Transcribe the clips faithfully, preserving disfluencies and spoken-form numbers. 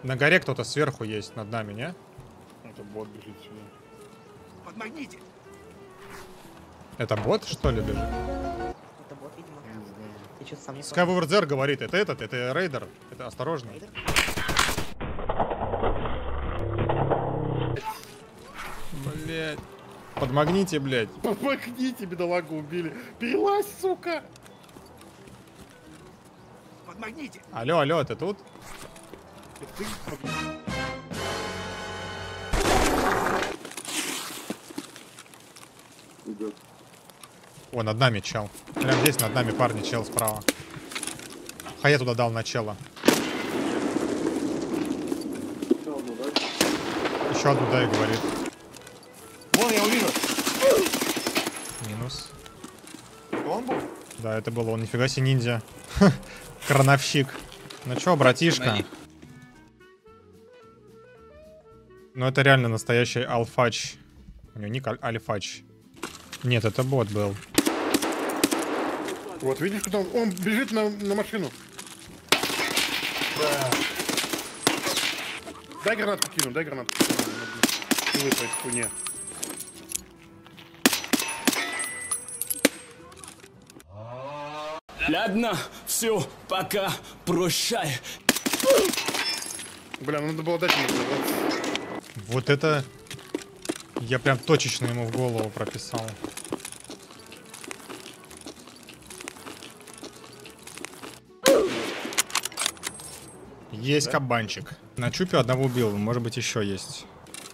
На горе кто-то сверху есть, над нами, не? Это бот бежит сюда. Подмогните! Это бот, что ли, бежит? Это бот, видимо. Не знаю. Ты что-то сам не Skyward говорит, это этот, это рейдер. Это осторожно. Блять. Подмагните, блядь. Помогите, бедолагу убили. Перелазь, сука! Подмогните! Алло, алло, ты тут? Ты- О, над нами чел. Прям здесь над нами парни, чел справа. А я туда дал начало. Еще одну дай, говорит. Вон, я увидел. Минус. Это он был? Да, это было он. Нифига себе ниндзя. Крановщик. Ну чё, братишка? Ну это реально настоящий алфач. У него ник аль альфач. Нет, это бот был. Вот, видишь, куда он, он бежит на, на машину. Да. Дай гранатку кину, дай гранатку кину. И выпасть в хуйне. Ладно, все, пока, прощай. Бля, ну надо было дать ему взорваться. Вот это... Я прям точечно ему в голову прописал. Есть да? Кабанчик. На чупе одного убил, может быть еще есть.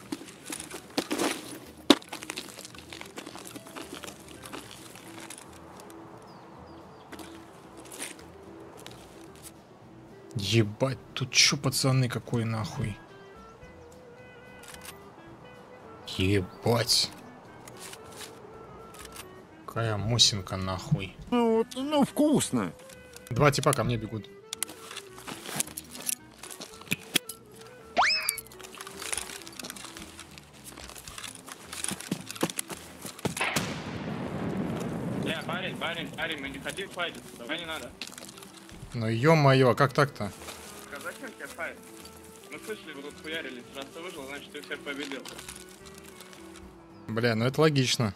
Ебать, тут чё, пацаны, какой нахуй? Ебать. Какая мусинка нахуй. Ну, вот, ну, вкусно. Два типа ко мне бегут. Бля, парень, парень, парень, мы не хотим файтить, давай не надо. Ну ё-моё, а как так-то? А зачем тебе файт? Мы слышали, вы тут хуярились, раз ты выжил, значит ты всех победил. Бля, ну это логично.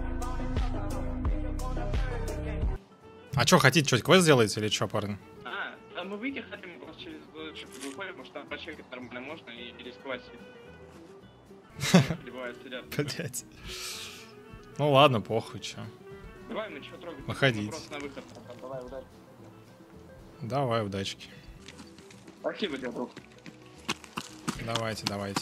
А чё, хотите, что-то квест сделаете или чё, парень? А, а мы выйти хотим просто через шипы выходим, потому что там почекать нормально можно и, и рисковать. Бывает, сидят. Блять. Ну ладно, похуй, чё. Давай, мы чё трогаем? Выходите. Просто на выход. Давай, удачи. Давай, удачки. Спасибо тебе, друг. Давайте, давайте.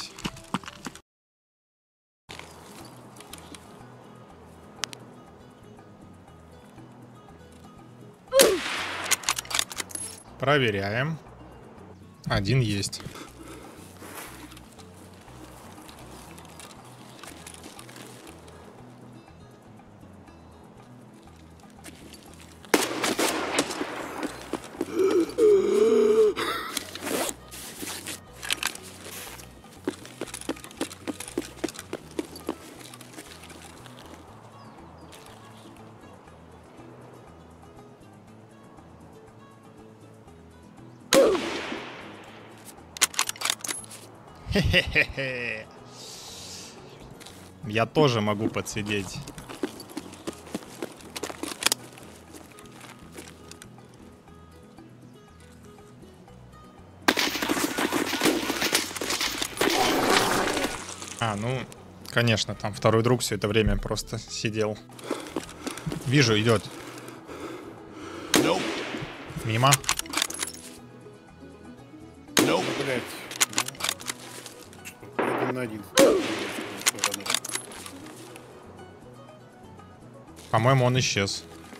Проверяем. Один есть. Хе-хе-хе. Я тоже могу подсидеть. А, ну, конечно, там второй друг все это время просто сидел. Вижу, идет. Мимо. Ну, блядь. Один на один. По-моему, он исчез.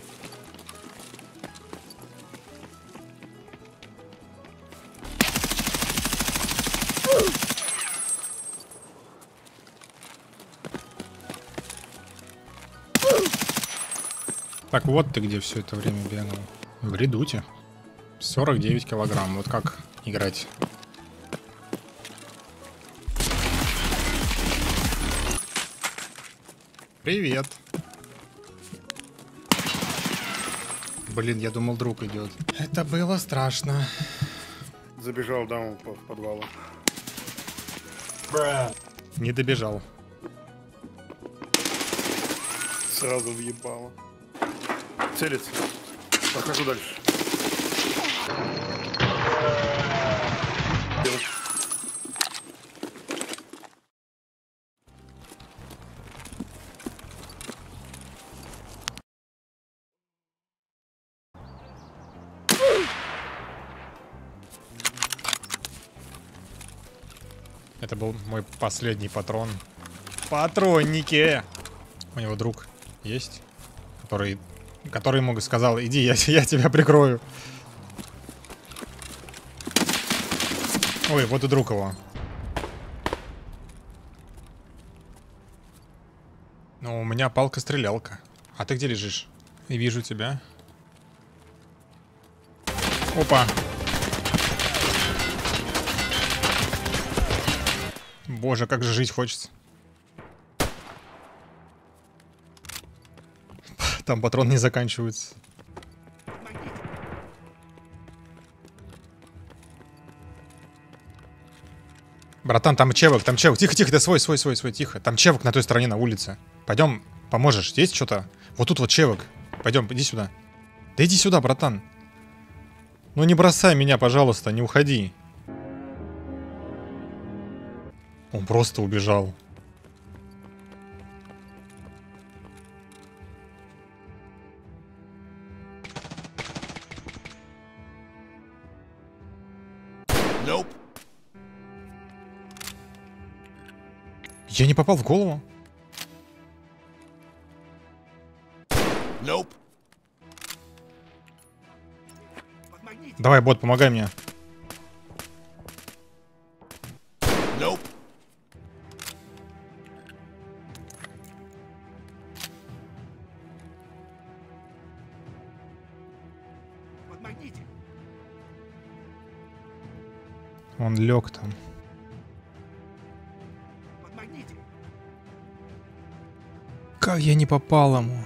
Так, вот ты где все это время бегал. В редуте. сорок девять килограмм. Вот как играть? Привет. Блин, я думал, друг идет. Это было страшно. забежал, да, он по в подвалу. Не добежал. Сразу въебало. Целится. Прохожу дальше. Делать. Это был мой последний патрон. Патронники! У него друг есть, который, который ему сказал: иди, я, я тебя прикрою. Ой, вот и друг его. Ну, у меня палка-стрелялка. А ты где лежишь? И вижу тебя. Опа. Боже, как же жить хочется. Там патроны не заканчиваются. Братан, там чевок, там чевок. Тихо, тихо, да свой, свой, свой, свой, тихо. Там чевок на той стороне, на улице. Пойдем, поможешь. Есть что-то? Вот тут вот чевок. Пойдем, иди сюда. Да иди сюда, братан. Ну не бросай меня, пожалуйста, не уходи. Он просто убежал. Nope. Я не попал в голову? Nope. Подмагните. Давай, бот, помогай мне. Nope. Подмагните. Он лег там. Подмагните. Как я не попал ему?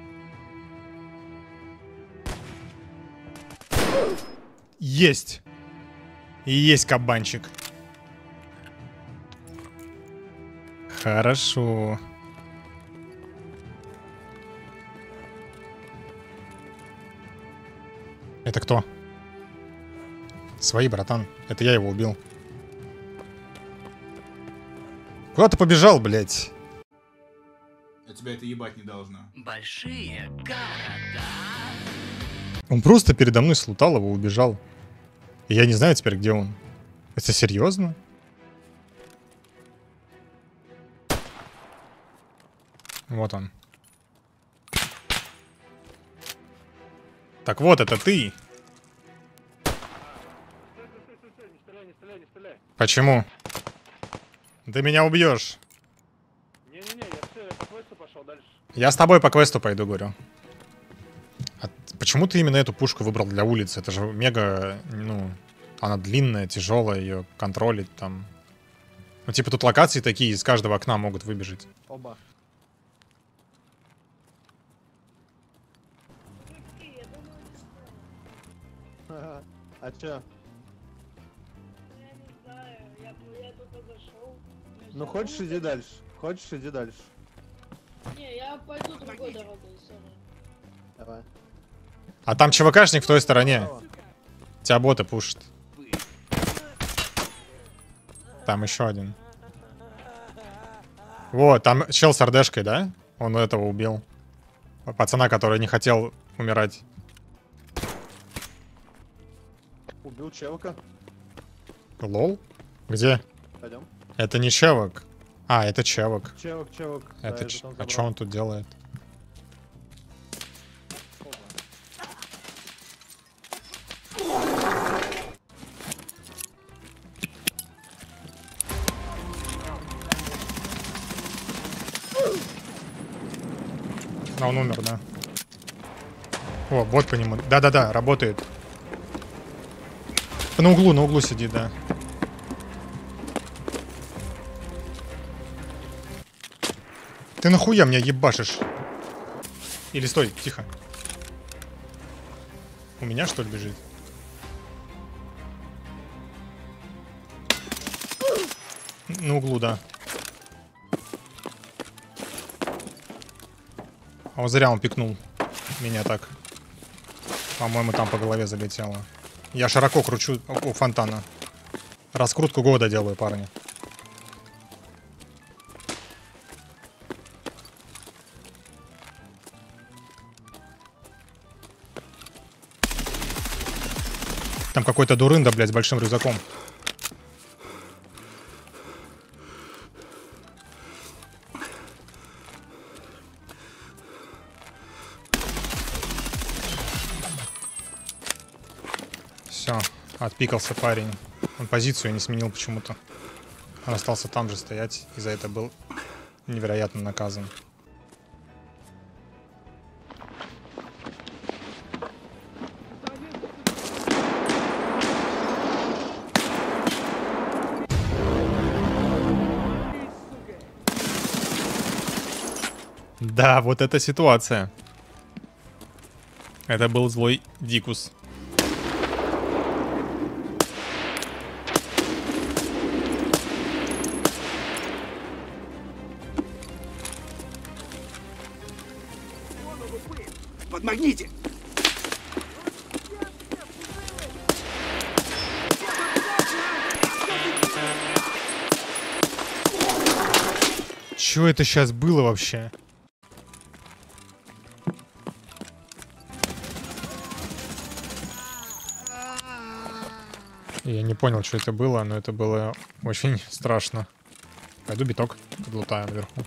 Есть. И есть кабанчик. Хорошо. Это кто? Свои, братан. Это я его убил. Куда ты побежал, блядь? А тебя это ебать не должно. Большие города. Он просто передо мной слутал его, убежал. И я не знаю теперь, где он. Это серьезно? Вот он. Так вот, это ты. Почему? Ты меня убьешь. Не-не-не, я все, я по квесту пошел дальше. Я с тобой по квесту пойду, говорю. А почему ты именно эту пушку выбрал для улицы? Это же мега, ну, она длинная, тяжелая, ее контролить там. Ну, типа тут локации такие, из каждого окна могут выбежать. Оба. А чё? Я не знаю, я, я только зашел. Ну хочешь иди дальше. Хочешь иди дальше. Не, я пойду другой дорогой, сори. Давай. А там ЧВКшник в той стороне. Тебя боты пушат. Там еще один. Вот, там чел с РДшкой, да? Он этого убил. Пацана, который не хотел умирать. Убил челка. Лол? Где? Пойдем. Это не чевок. А, это чевок. Чевок, чевок. Это ч... А что он тут делает? А, он умер, да. О, бот по нему. Да-да-да, работает. На углу, на углу сидит, да. Ты нахуя меня ебашишь? Или стой, тихо. У меня что ли бежит? На углу, да. А вот зря он пикнул меня так. По-моему, там по голове залетело. Я широко кручу у фонтана. Раскрутку года делаю, парни. Там какой-то дурында, блядь, с большим рюкзаком. Все, отпикался парень. Он позицию не сменил почему-то. Он остался там же стоять, и за это был невероятно наказан. Да, вот эта ситуация. Это был злой Дикус. Подмагните! Чё это сейчас было вообще? Я не понял, что это было, но это было очень страшно. Пойду биток подлутаю наверху.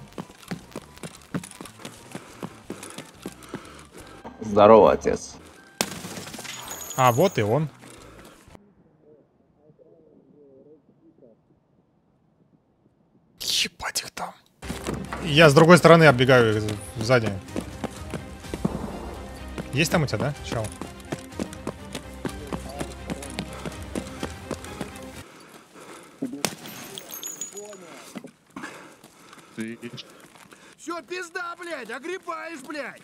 Здорово, отец. А, вот и он. Ебать их там. Я с другой стороны оббегаю их сзади. Есть там у тебя, да, чел? Все, пизда, блядь, огребаешь, блядь!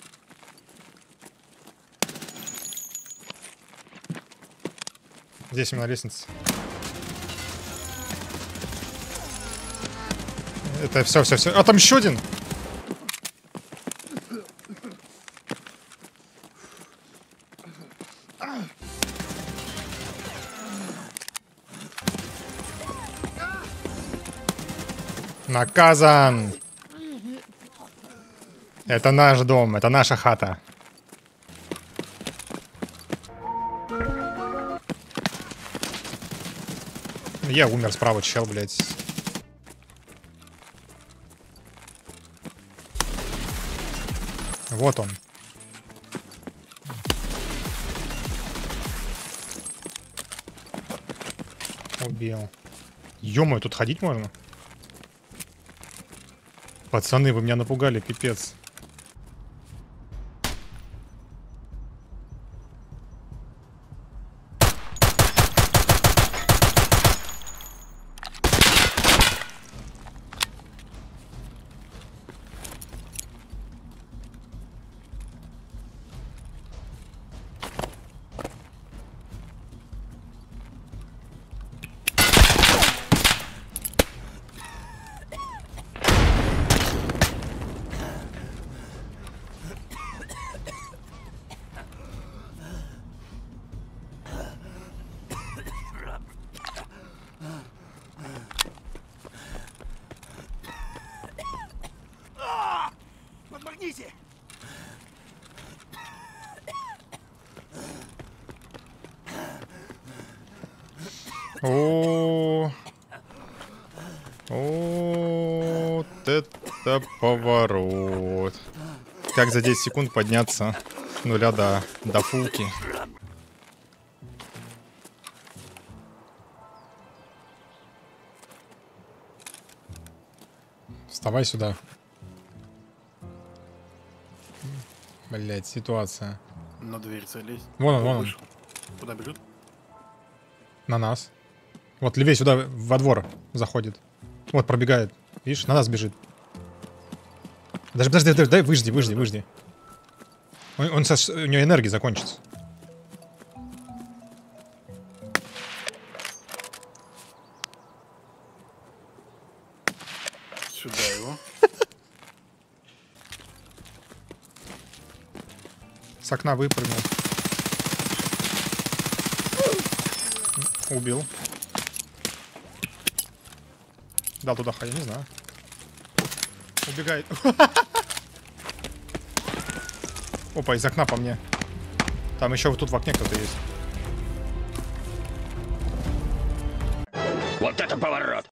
Здесь именно лестница. Это все, все, все. А там еще один. Наказан. Это наш дом, это наша хата. Я умер справа, чел, блядь. Вот он. Убил. Ё-моё, тут ходить можно? Пацаны, вы меня напугали, пипец. Подмагните! О, вот это поворот. Как за десять секунд подняться с нуля до, до фулки. Вставай сюда. Блять, ситуация. На дверь залезть. Вон он, вон он. Вышел. Куда бежит? На нас. Вот левее сюда, во двор заходит. Вот, пробегает. Видишь, на нас бежит. Даже, подожди, подожди, дай, выжди, выжди, выжди. Он, он сейчас, у него энергия закончится. С окна выпрыгнул. Убил. Дал туда хай, я не знаю. Убегает. Опа, из окна по мне. Там еще вот тут в окне кто-то есть. Вот это поворот!